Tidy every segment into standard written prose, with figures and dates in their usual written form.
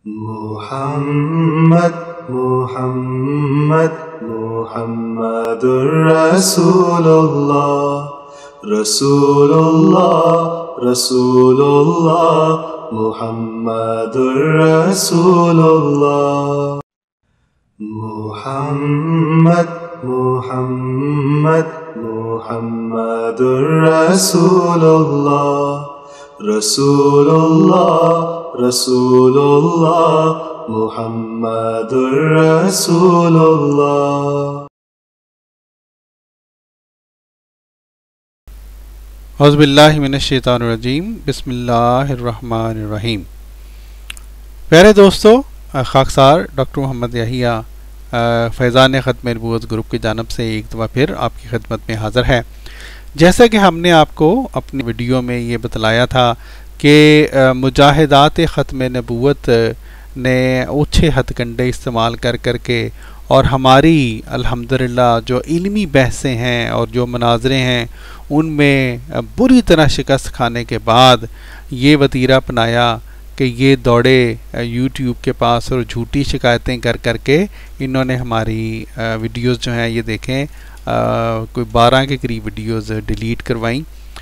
محمد محمد محمد رسول اللہ رسول اللہ رسول اللہ محمد رسول اللہ محمد محمد محمد رسول اللہ رسول اللہ رسول اللہ محمد رسول اللہ۔ اعوذ باللہ من الشیطان الرجیم، بسم اللہ الرحمن الرحیم۔ پیارے دوستو، خاکسار ڈاکٹر محمد یحییٰ فیضان ختم نبوت گروپ کی جانب سے ایک دفعہ پھر آپ کی خدمت میں حاضر ہے۔ جیسا کہ ہم نے آپ کو اپنی ویڈیو میں یہ بتلایا تھا کہ مجاہدات ختم نبوت نے اچھے ہتھ کنڈے استعمال کر کے اور ہماری الحمدللہ جو علمی بحثیں ہیں اور جو مناظرے ہیں ان میں بری طرح شکست کھانے کے بعد یہ وتیرہ اپنایا کہ یہ دوڑے یوٹیوب کے پاس اور جھوٹی شکایتیں کر کے انہوں نے ہماری ویڈیوز جو ہیں یہ دیکھیں کوئی 12 کے قریب ویڈیوز ڈیلیٹ کروائیں۔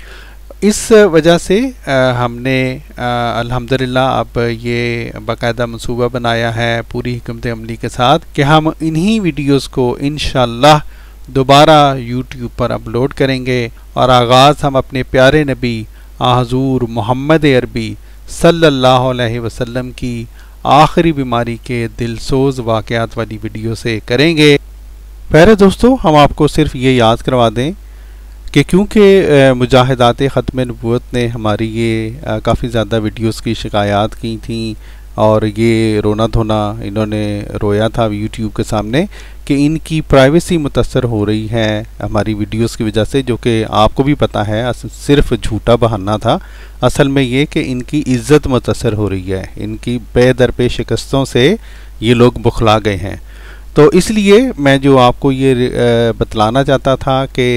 اس وجہ سے ہم نے الحمدللہ اب یہ باقاعدہ منصوبہ بنایا ہے پوری حکمت عملی کے ساتھ کہ ہم انہی ویڈیوز کو انشاءاللہ دوبارہ یوٹیوب پر اپلوڈ کریں گے اور آغاز ہم اپنے پیارے نبی حضور محمد عربی صلی اللہ علیہ وسلم کی آخری بیماری کے دلسوز واقعات والی ویڈیو سے کریں گے۔ پیارے دوستو، ہم آپ کو صرف یہ یاد کروا دیں کہ کیونکہ مجاہدات ختم نبوت نے ہماری یہ کافی زیادہ ویڈیوز کی شکایات کی تھیں اور یہ رونا دھونا انہوں نے رویا تھا یوٹیوب کے سامنے کہ ان کی پرائیویسی متاثر ہو رہی ہے ہماری ویڈیوز کی وجہ سے، جو کہ آپ کو بھی پتہ ہے صرف جھوٹا بہانہ تھا۔ اصل میں یہ کہ ان کی عزت متاثر ہو رہی ہے، ان کی بے در پہ شکستوں سے یہ لوگ بخلا گئے ہیں۔ تو اس لیے میں جو آپ کو یہ بتلانا چاہتا تھا کہ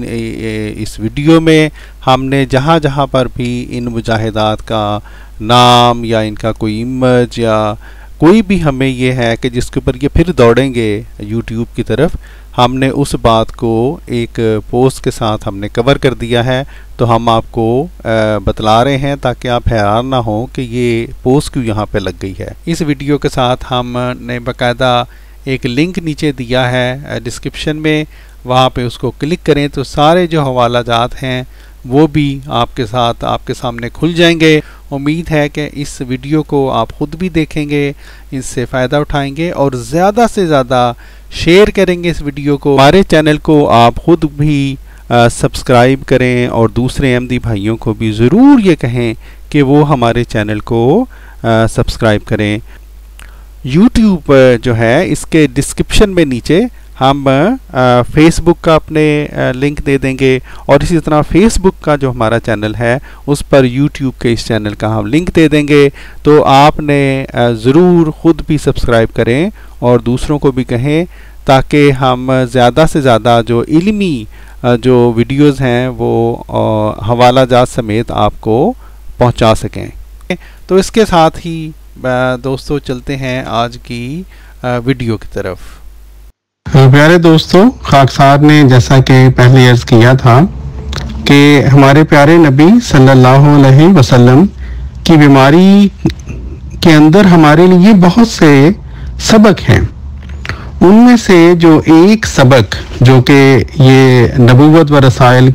اس ویڈیو میں ہم نے جہاں جہاں پر بھی ان مجاہدات کا نام یا ان کا کوئی امیج یا کوئی بھی ہمیں یہ ہے کہ جس کے اوپر یہ پھر دوڑیں گے یوٹیوب کی طرف، ہم نے اس بات کو ایک پوسٹ کے ساتھ ہم نے کور کر دیا ہے۔ تو ہم آپ کو بتلا رہے ہیں تاکہ آپ حیران نہ ہوں کہ یہ پوسٹ کیوں یہاں پہ لگ گئی ہے۔ اس ویڈیو کے ساتھ ہم نے باقاعدہ ایک لنک نیچے دیا ہے ڈسکرپشن میں، وہاں پہ اس کو کلک کریں تو سارے جو حوالہ جات ہیں وہ بھی آپ کے ساتھ آپ کے سامنے کھل جائیں گے۔ امید ہے کہ اس ویڈیو کو آپ خود بھی دیکھیں گے، اس سے فائدہ اٹھائیں گے اور زیادہ سے زیادہ شیئر کریں گے اس ویڈیو کو۔ ہمارے چینل کو آپ خود بھی سبسکرائب کریں اور دوسرے احمدی بھائیوں کو بھی ضرور یہ کہیں کہ وہ ہمارے چینل کو سبسکرائب کریں۔ یوٹیوب جو ہے اس کے ڈسکرپشن میں نیچے ہم فیس بک کا اپنے لنک دے دیں گے اور اسی طرح فیس بک کا جو ہمارا چینل ہے اس پر یوٹیوب کے اس چینل کا ہم لنک دے دیں گے۔ تو آپ نے ضرور خود بھی سبسکرائب کریں اور دوسروں کو بھی کہیں تاکہ ہم زیادہ سے زیادہ جو علمی جو ویڈیوز ہیں وہ حوالہ جات سمیت آپ کو پہنچا سکیں۔ تو اس کے ساتھ ہی دوستو چلتے ہیں آج کی ویڈیو کی طرف۔ پیارے دوستو، خاکسار نے جیسا کہ پہلے عرض کیا تھا کہ ہمارے پیارے نبی صلی اللہ علیہ وسلم کی بیماری کے اندر ہمارے لیے بہت سے سبق ہیں۔ ان میں سے جو ایک سبق جو کہ یہ نبوت و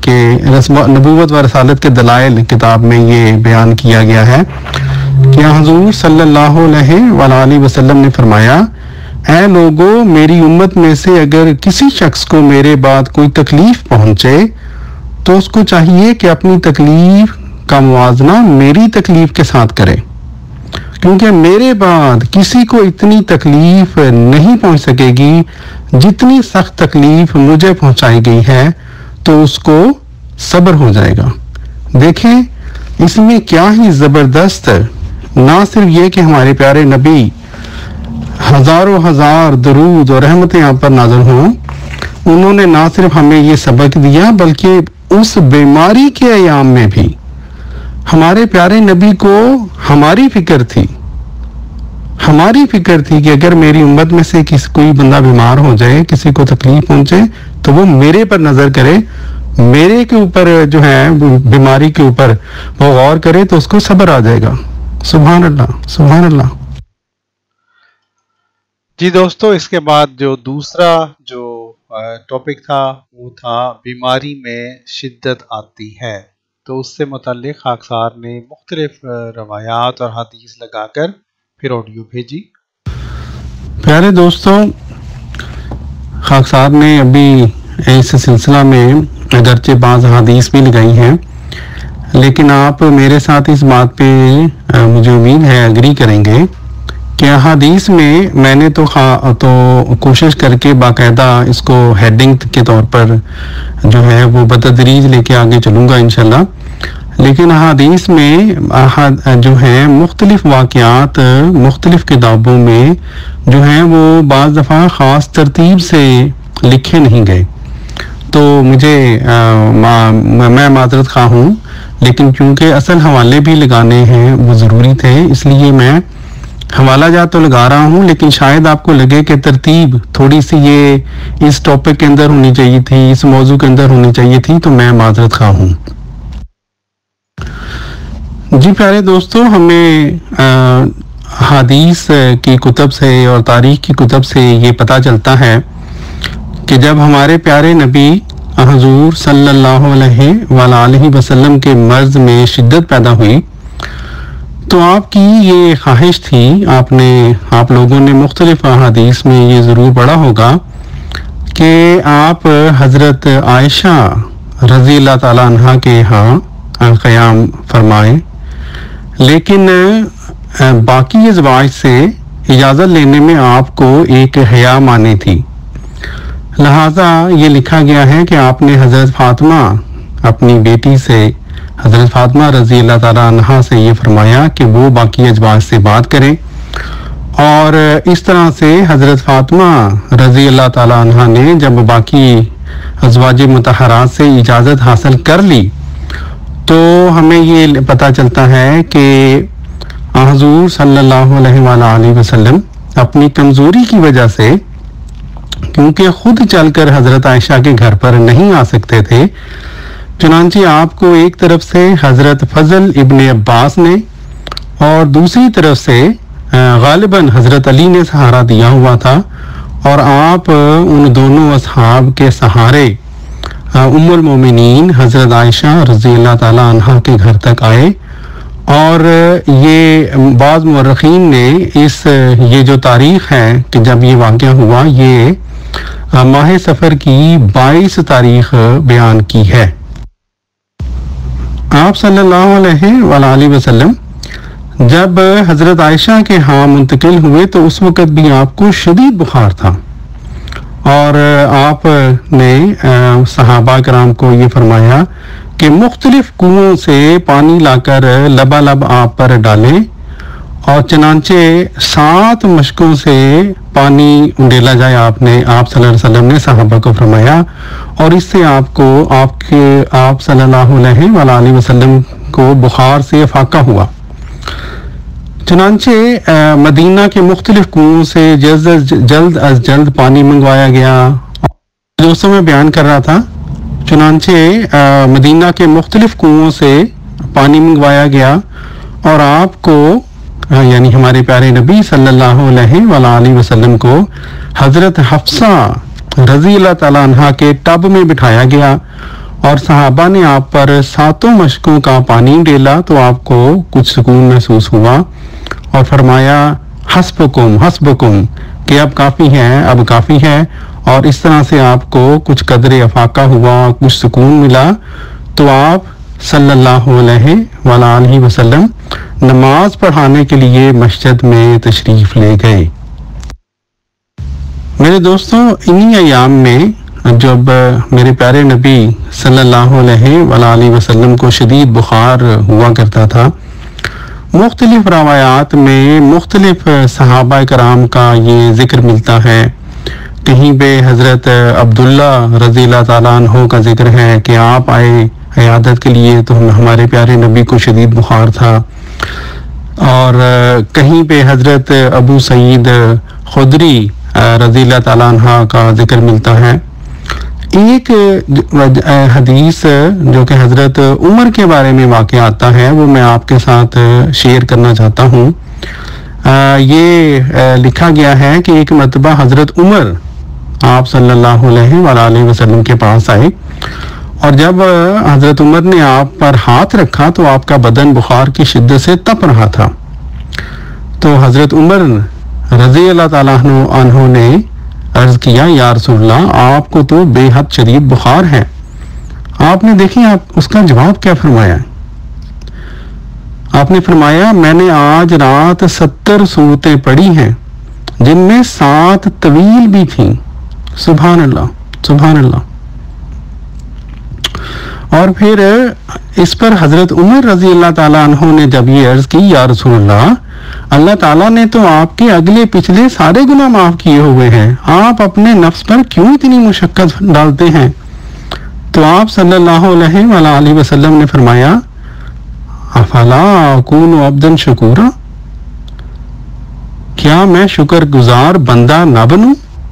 رسالت کے دلائل کتاب میں یہ بیان کیا گیا ہے کہ حضور صلی اللہ علیہ وآلہ وسلم نے فرمایا، اے لوگو، میری امت میں سے اگر کسی شخص کو میرے بعد کوئی تکلیف پہنچے تو اس کو چاہیے کہ اپنی تکلیف کا موازنہ میری تکلیف کے ساتھ کرے، کیونکہ میرے بعد کسی کو اتنی تکلیف نہیں پہنچ سکے گی جتنی سخت تکلیف مجھے پہنچائی گئی ہے، تو اس کو صبر ہو جائے گا۔ دیکھیں اس میں کیا ہی زبردست، نہ صرف یہ کہ ہمارے پیارے نبی ہزاروں ہزار درود اور رحمتیں آپ پر نازل ہوں، انہوں نے نہ صرف ہمیں یہ سبق دیا بلکہ اس بیماری کے ایام میں بھی ہمارے پیارے نبی کو ہماری فکر تھی، ہماری فکر تھی کہ اگر میری امت میں سے کوئی بندہ بیمار ہو جائے، کسی کو تکلیف پہنچے، تو وہ میرے پر نظر کرے، میرے کے اوپر جو ہے بیماری کے اوپر وہ غور کرے تو اس کو صبر آ جائے گا۔ سبحان اللہ، سبحان اللہ۔ جی دوستو، اس کے بعد جو دوسرا جو ٹاپک تھا وہ تھا بیماری میں شدت آتی ہے، تو اس سے متعلق خاکسار نے مختلف روایات اور حدیث لگا کر پھر آڈیو بھیجی۔ پیارے دوستو، خاکسار نے ابھی اس سلسلہ میں اگرچہ بعض حدیث بھی لگائی ہیں، لیکن آپ میرے ساتھ اس بات پہ مجھے امید ہے ایگری کریں گے کہ حدیث میں نے تو کوشش کر کے باقاعدہ اس کو ہیڈنگ کے طور پر جو ہے وہ بتدریج لے کے آگے چلوں گا انشاءاللہ، لیکن حدیث میں جو ہے مختلف واقعات مختلف کتابوں میں جو ہیں وہ بعض دفعہ خاص ترتیب سے لکھے نہیں گئے، تو مجھے میں معذرت خواہ ہوں، لیکن کیونکہ اصل حوالے بھی لگانے ہیں وہ ضروری تھے، اس لیے میں حوالہ جات تو لگا رہا ہوں، لیکن شاید آپ کو لگے کہ ترتیب تھوڑی سی یہ اس ٹاپک کے اندر ہونی چاہیے تھی، اس موضوع کے اندر ہونی چاہیے تھی، تو میں معذرت خواہ ہوں۔ جی پیارے دوستو، ہمیں حدیث کی کتب سے اور تاریخ کی کتب سے یہ پتہ چلتا ہے کہ جب ہمارے پیارے نبی حضور صلی اللہ علیہ وآلہ وسلم کے مرض میں شدت پیدا ہوئی تو آپ کی یہ خواہش تھی، آپ لوگوں نے مختلف احادیث میں یہ ضرور پڑھا ہوگا کہ آپ حضرت عائشہ رضی اللہ تعالیٰ عنہ کے ہاں قیام فرمائیں، لیکن باقی ازواج سے اجازت لینے میں آپ کو ایک حیا مانی تھی، لہٰذا یہ لکھا گیا ہے کہ آپ نے حضرت فاطمہ اپنی بیٹی سے، حضرت فاطمہ رضی اللہ تعالیٰ عنہا سے یہ فرمایا کہ وہ باقی ازواج سے بات کریں، اور اس طرح سے حضرت فاطمہ رضی اللہ تعالیٰ عنہا نے جب باقی ازواج مطہرات سے اجازت حاصل کر لی تو ہمیں یہ پتہ چلتا ہے کہ حضور صلی اللہ علیہ وآلہ وسلم اپنی کمزوری کی وجہ سے، کیونکہ خود چل کر حضرت عائشہ کے گھر پر نہیں آ سکتے تھے، چنانچہ آپ کو ایک طرف سے حضرت فضل ابن عباس نے اور دوسری طرف سے غالباً حضرت علی نے سہارا دیا ہوا تھا، اور آپ ان دونوں اصحاب کے سہارے ام المومنین حضرت عائشہ رضی اللہ تعالیٰ عنہا کے گھر تک آئے، اور یہ بعض مورخین نے یہ جو تاریخ ہے کہ جب یہ واقعہ ہوا، یہ ماہ صفر کی 22 تاریخ بیان کی ہے۔ آپ صلی اللہ علیہ وآلہ وسلم جب حضرت عائشہ کے ہاں منتقل ہوئے تو اس وقت بھی آپ کو شدید بخار تھا، اور آپ نے صحابہ کرام کو یہ فرمایا کہ مختلف کنووں سے پانی لا کر لبالب آپ پر ڈالیں، اور چنانچہ 7 مشکوں سے پانی ڈیلا جائے۔ آپ صلی اللہ علیہ وسلم نے صحابہ کو فرمایا، اور اس سے آپ صلی اللہ علیہ وآلہ وسلم کو بخار سے افاقہ ہوا۔ چنانچہ مدینہ کے مختلف کنووں سے جلد از جلد پانی منگوایا گیا۔ دوستوں میں بیان کر رہا تھا، چنانچہ مدینہ کے مختلف کنووں سے پانی منگوایا گیا، اور آپ کو یعنی ہمارے پیارے نبی صلی اللہ علیہ وآلہ وسلم کو حضرت حفصہ رضی اللہ تعالیٰ عنہ کے ٹب میں بٹھایا گیا، اور صحابہ نے آپ پر 7 مشکوں کا پانی ڈیلا تو آپ کو کچھ سکون محسوس ہوا، اور فرمایا حسبکم کہ اب کافی ہے، اور اس طرح سے آپ کو کچھ قدر افاقہ ہوا، کچھ سکون ملا، تو آپ صلی اللہ علیہ وآلہ وسلم نماز پڑھانے کے لیے مسجد میں تشریف لے گئے۔ میرے دوستوں، انہی ایام میں جب میرے پیارے نبی صلی اللہ علیہ وآلہ وسلم کو شدید بخار ہوا کرتا تھا، مختلف روایات میں مختلف صحابہ کرام کا یہ ذکر ملتا ہے۔ کہیں پہ حضرت عبداللہ رضی اللہ تعالیٰ عنہ کا ذکر ہے کہ آپ آئے عیادت کے لیے تو ہمارے پیارے نبی کو شدید بخار تھا۔ اور کہیں پہ حضرت ابو سعید خدری رضی اللہ تعالیٰ عنہ کا ذکر ملتا ہے. ایک حدیث جو کہ حضرت عمر کے بارے میں واقع آتا ہے وہ میں آپ کے ساتھ شیئر کرنا چاہتا ہوں. یہ لکھا گیا ہے کہ ایک مرتبہ حضرت عمر آپ صلی اللہ علیہ وآلہ وسلم کے پاس آئے اور جب حضرت عمر نے آپ پر ہاتھ رکھا تو آپ کا بدن بخار کی شدت سے تپ رہا تھا. تو حضرت عمر رضی اللہ تعالیٰ عنہ نے عرض کیا یا رسول اللہ آپ کو تو بے حد شدید بخار ہے. آپ نے دیکھیں آپ اس کا جواب کیا فرمایا. آپ نے فرمایا میں نے آج رات 70 سورتیں پڑھی ہیں جن میں 7 طویل بھی تھیں. سبحان اللہ سبحان اللہ. اور پھر اس پر حضرت عمر رضی اللہ تعالیٰ عنہ نے جب یہ عرض کی یا رسول اللہ تعالیٰ نے تو آپ کے اگلے پچھلے سارے گناہ معاف کیے ہوئے ہیں, آپ اپنے نفس پر کیوں اتنی مشقت ڈالتے ہیں. تو آپ صلی اللہ علیہ وآلہ وسلم نے فرمایا افلا اکون عبدا شکورا, کیا میں شکر گزار بندہ نہ بنوں,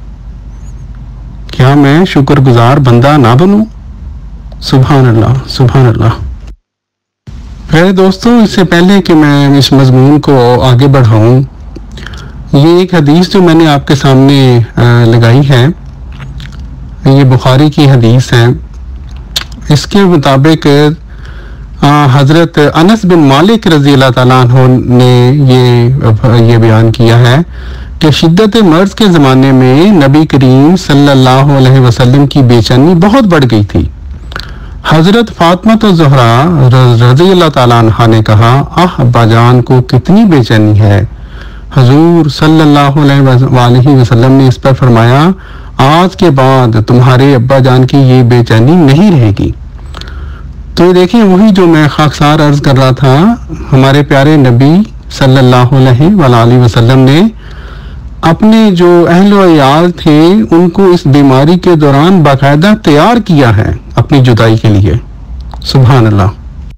کیا میں شکر گزار بندہ نہ بنوں. سبحان اللہ سبحان اللہ. پہلے دوستوں اس سے پہلے کہ میں اس مضمون کو آگے بڑھاؤں, یہ ایک حدیث جو میں نے آپ کے سامنے لگائی ہے یہ بخاری کی حدیث ہے. اس کے مطابق حضرت انس بن مالک رضی اللہ تعالیٰ عنہ نے یہ بیان کیا ہے کہ شدت مرض کے زمانے میں نبی کریم صلی اللہ علیہ وسلم کی بے چینی بہت بڑھ گئی تھی. حضرت فاطمہ الزہرا رضی اللہ تعالیٰ عنہ نے کہا ابا جان کو کتنی بے چینی ہے. حضور صلی اللہ علیہ وسلم نے اس پر فرمایا آج کے بعد تمہارے ابا جان کی یہ بے چینی نہیں رہے گی. تو یہ دیکھیں وہی جو میں خاکسار عرض کر رہا تھا, ہمارے پیارے نبی صلی اللہ علیہ وآلہ وسلم نے اپنے جو اہل و عیال تھے ان کو اس بیماری کے دوران باقاعدہ تیار کیا ہے اپنی جدائی کے لیے. سبحان اللہ.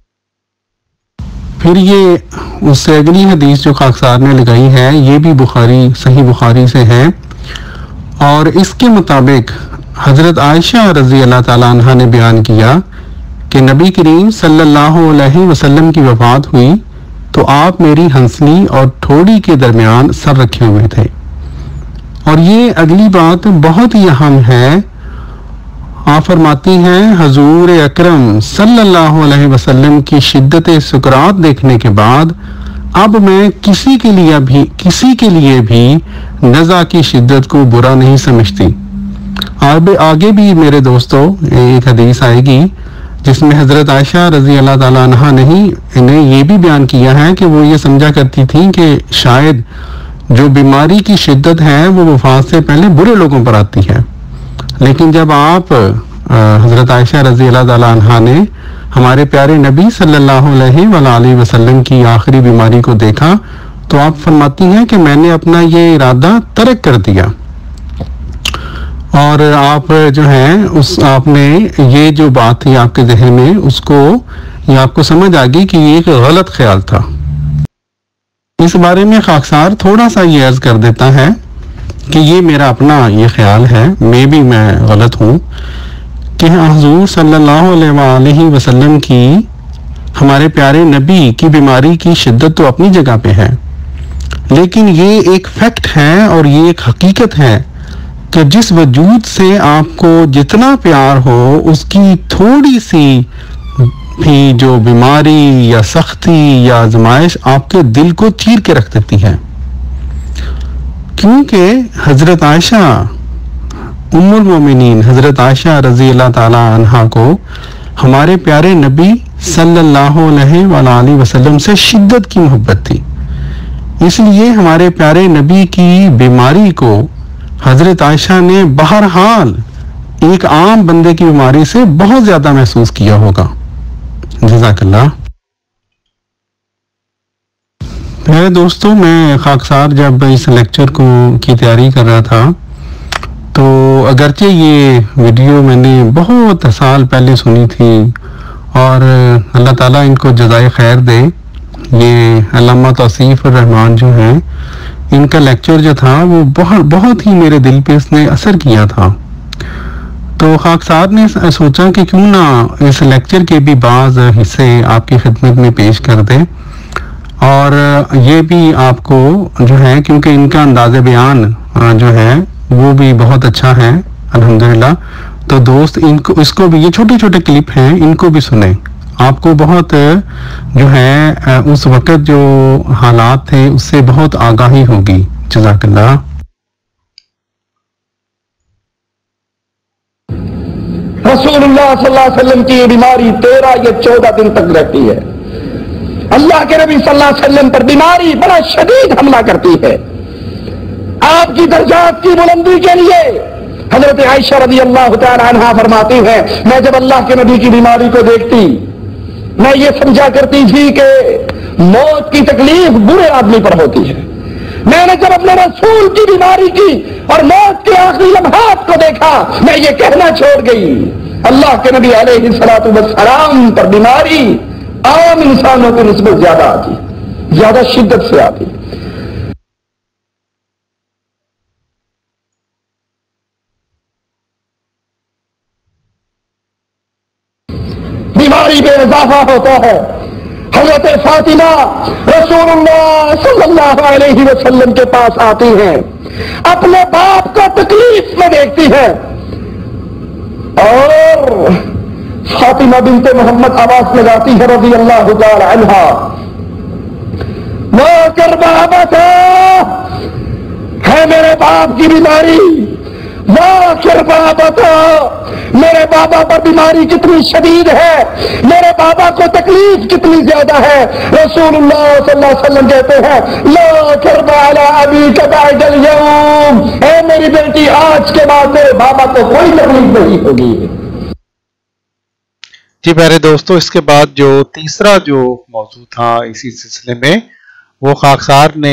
پھر یہ اس سے اگلی حدیث جو خاکسار نے لگائی ہے یہ بھی صحیح بخاری سے ہے, اور اس کے مطابق حضرت عائشہ رضی اللہ تعالیٰ عنہ نے بیان کیا کہ نبی کریم صلی اللہ علیہ وسلم کی وفات ہوئی تو آپ میری ہنسلی اور ٹھوڑی کے درمیان سر رکھے ہوئے تھے. اور یہ اگلی بات بہت ہی اہم ہے. آپ فرماتی ہیں حضور اکرم صلی اللہ علیہ وسلم کی شدت سکرات دیکھنے کے بعد اب میں کسی کے لیے بھی نزع کی شدت کو برا نہیں سمجھتی. آگے بھی میرے دوستو ایک حدیث آئے گی جس میں حضرت عائشہ رضی اللہ تعالیٰ عنہ نے یہ بھی بیان کیا ہے کہ وہ یہ سمجھا کرتی تھیں کہ شاید جو بیماری کی شدت ہے وہ وفات سے پہلے برے لوگوں پر آتی ہے, لیکن جب آپ حضرت عائشہ رضی اللہ تعالیٰ عنہ نے ہمارے پیارے نبی صلی اللہ علیہ وآلہ وسلم کی آخری بیماری کو دیکھا تو آپ فرماتی ہیں کہ میں نے اپنا یہ ارادہ ترک کر دیا. اور آپ جو ہیں آپ نے یہ جو بات تھی آپ کے ذہن میں اس کو یہ آپ کو سمجھ آ گئی کہ یہ ایک غلط خیال تھا. اس بارے میں خاکسار تھوڑا سا یہ عرض کر دیتا ہے کہ یہ میرا اپنا یہ خیال ہے, میں غلط ہوں کہ حضور صلی اللہ علیہ وآلہ وسلم کی ہمارے پیارے نبی کی بیماری کی شدت تو اپنی جگہ پہ ہے, لیکن یہ ایک فیکٹ ہے اور یہ ایک حقیقت ہے کہ جس وجود سے آپ کو جتنا پیار ہو اس کی تھوڑی سی بھی جو بیماری یا سختی یا آزمائش آپ کے دل کو چیر کے رکھ دیتی ہے. کیونکہ حضرت عائشہ ام المومنین حضرت عائشہ رضی اللہ تعالی عنہا کو ہمارے پیارے نبی صلی اللہ علیہ وآلہ وسلم سے شدت کی محبت تھی, اس لیے ہمارے پیارے نبی کی بیماری کو حضرت عائشہ نے بہرحال ایک عام بندے کی بیماری سے بہت زیادہ محسوس کیا ہوگا. جزاک اللہ. میرے دوستوں میں خاکسار جب اس لیکچر کی تیاری کر رہا تھا تو اگرچہ یہ ویڈیو میں نے بہت سال پہلے سنی تھی اور اللہ تعالیٰ ان کو جزائے خیر دے, یہ علامہ توصیف الرحمان جو ہیں، ان کا لیکچر جو تھا وہ بہت ہی میرے دل پہ اس نے اثر کیا تھا. تو خاکسار نے سوچا کہ کیوں نہ اس لیکچر کے بھی بعض حصے آپ کی خدمت میں پیش کر دیں، اور یہ بھی آپ کو جو ہے، کیونکہ ان کا انداز بیان جو ہے وہ بھی بہت اچھا ہے الحمدللہ. تو دوست اس کو بھی، یہ چھوٹے چھوٹے کلپ ہیں، ان کو بھی سنیں. آپ کو بہت جو ہے اس وقت جو حالات تھے اس سے بہت آگاہی ہوگی. جزاک اللہ. رسول اللہ صلی اللہ علیہ وسلم کی بیماری 13 یا 14 دن تک رہتی ہے. اللہ کے نبی صلی اللہ علیہ وسلم پر بیماری بڑا شدید حملہ کرتی ہے. آپ کی درجات کی بلندی کے لیے حضرت عائشہ رضی اللہ تعالی عنہا فرماتی ہے، میں جب اللہ کے نبی کی بیماری کو دیکھتی، میں یہ سمجھا کرتی تھی کہ موت کی تکلیف برے آدمی پر ہوتی ہے. میں نے جب اپنے رسول کی بیماری کی اور موت کے آخری لمحات کو دیکھا، میں یہ کہنا چھوڑ گئی اللہ کے نبی علیہ الصلوۃ والسلام پر بیماری عام انسانوں کی نسبت زیادہ آتی، زیادہ شدت سے آتی. بیماری میں اضافہ ہوتا ہے. حضرت فاطمہ رسول اللہ صلی اللہ علیہ وسلم کے پاس آتی ہیں، اپنے باپ کو تکلیف میں دیکھتی ہیں، اور فاطمہ بنت محمد آواز لگاتی ہے رضی اللہ تعالی عنہا، وہ کر بابا ہے میرے باپ کی بیماری، وہ کر بابا میرے بابا پر بیماری کتنی شدید ہے، میرے بابا کو تکلیف کتنی زیادہ ہے. رسول اللہ صلی اللہ علیہ وسلم کہتے ہیں لا کرب علی ابیک بعد اليوم، اے میری بیٹی آج کے بعد میرے بابا کو کوئی تکلیف نہیں ہوگی. جی پیارے دوستو، اس کے بعد جو تیسرا جو موضوع تھا اسی سلسلے میں، وہ خاکسار نے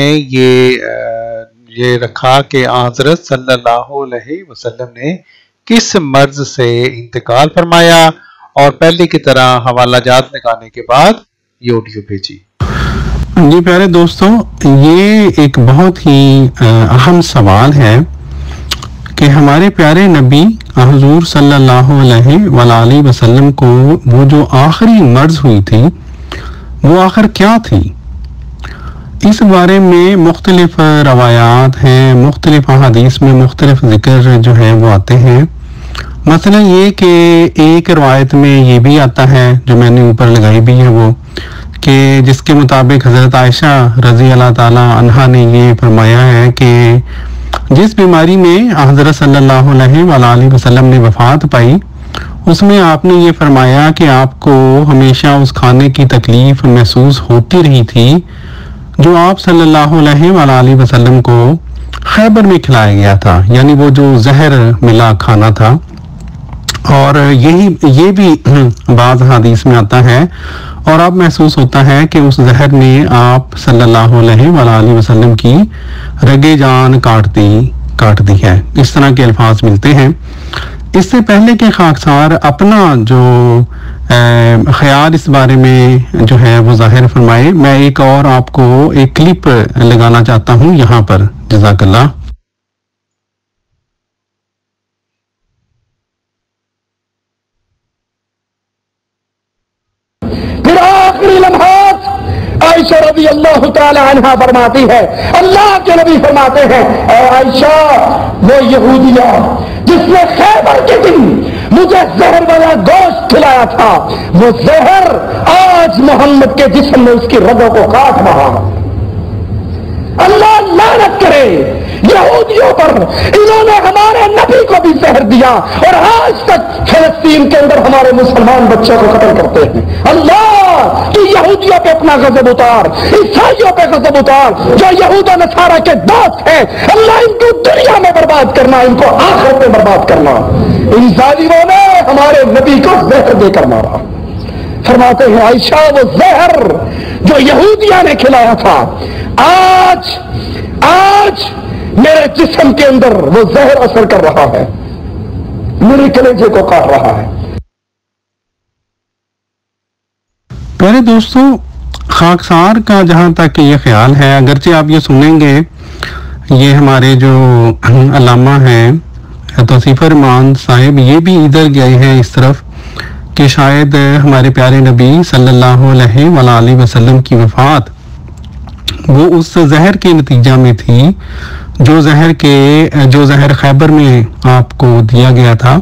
یہ رکھا کہ حضرت صلی اللہ علیہ وسلم نے کس مرض سے انتقال فرمایا، اور پہلے کی طرح حوالہ جات لگانے کے بعد یہ آڈیو بھیجی. جی پیارے دوستو، یہ ایک بہت ہی اہم سوال ہے کہ ہمارے پیارے نبی حضور صلی اللہ علیہ وآلہ وسلم کو وہ جو آخری مرض ہوئی تھی وہ آخر کیا تھی. اس بارے میں مختلف روایات ہیں، مختلف احادیث میں مختلف ذکر جو ہے وہ آتے ہیں. مثلا یہ کہ ایک روایت میں یہ بھی آتا ہے جو میں نے اوپر لگائی بھی ہے، وہ کہ جس کے مطابق حضرت عائشہ رضی اللہ تعالی عنہا نے یہ فرمایا ہے کہ جس بیماری میں حضرت صلی اللہ علیہ وآلہ وسلم نے وفات پائی، اس میں آپ نے یہ فرمایا کہ آپ کو ہمیشہ اس کھانے کی تکلیف محسوس ہوتی رہی تھی جو آپ صلی اللہ علیہ وآلہ وسلم کو خیبر میں کھلایا گیا تھا، یعنی وہ جو زہر ملا کھانا تھا. اور یہ بھی بعض حدیث میں آتا ہے، اور اب محسوس ہوتا ہے کہ اس زہر نے آپ صلی اللہ علیہ وآلہ وسلم کی رگے جان کاٹ دی ہے. اس طرح کے الفاظ ملتے ہیں. اس سے پہلے کہ خاکسار اپنا جو خیال اس بارے میں جو ہے وہ ظاہر فرمائے، میں ایک اور آپ کو ایک کلپ لگانا چاہتا ہوں یہاں پر. جزاک اللہ. پھر آخری لمحات عائشہ رضی اللہ تعالی عنہا فرماتی ہے، اللہ کے نبی فرماتے ہیں اے عائشہ، وہ یہودیہ جس نے خیبر کے دن مجھے زہر والا گوشت کھلایا تھا، وہ زہر آج محمد کے جسم میں اس کی رگوں کو کاٹ رہا. اللہ لعنت کرے یہودیوں پر، انہوں نے ہمارے نبی کو بھی زہر دیا اور آج تک فلسطین کے اندر ہمارے مسلمان بچوں کو قتل کرتے ہیں. اللہ کی یہودیوں پہ اپنا غضب اتار، عیسائیوں پہ غضب اتار جو یہود و نصارہ کے دوست ہیں. اللہ ان کو دنیا میں برباد کرنا، ان کو آخرت میں برباد کرنا. ان ظالموں نے ہمارے نبی کو زہر دے کر مارا. فرماتے ہیں عائشہ، وہ زہر جو یہودیوں نے کھلایا تھا، آج میرے جسم کے اندر وہ زہر اثر کر رہا ہے، میرے کلیجے کو کاٹ رہا ہے. پیارے دوستو، خاکسار کا جہاں تک یہ خیال ہے، اگرچہ آپ یہ سنیں گے یہ ہمارے جو علامہ ہیں توصیف رحمان صاحب یہ بھی ادھر گئے ہیں اس طرف کہ شاید ہمارے پیارے نبی صلی اللہ علیہ وآلہ وسلم کی وفات وہ اس زہر کے نتیجہ میں تھی جو زہر خیبر میں آپ کو دیا گیا تھا.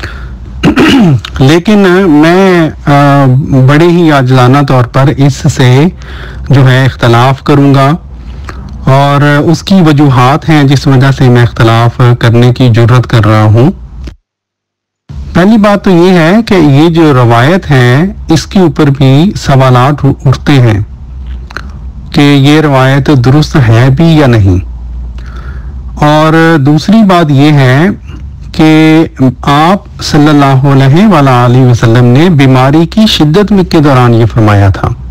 لیکن میں بڑے ہی عاجزانہ طور پر اس سے جو ہے اختلاف کروں گا، اور اس کی وجوہات ہیں جس وجہ سے میں اختلاف کرنے کی جرت کر رہا ہوں. پہلی بات تو یہ ہے کہ یہ جو روایت ہے اس کے اوپر بھی سوالات اٹھتے ہیں کہ یہ روایت درست ہے بھی یا نہیں. اور دوسری بات یہ ہے کہ آپ صلی اللہ علیہ وآلہ وسلم نے بیماری کی شدت کے دوران یہ فرمایا تھا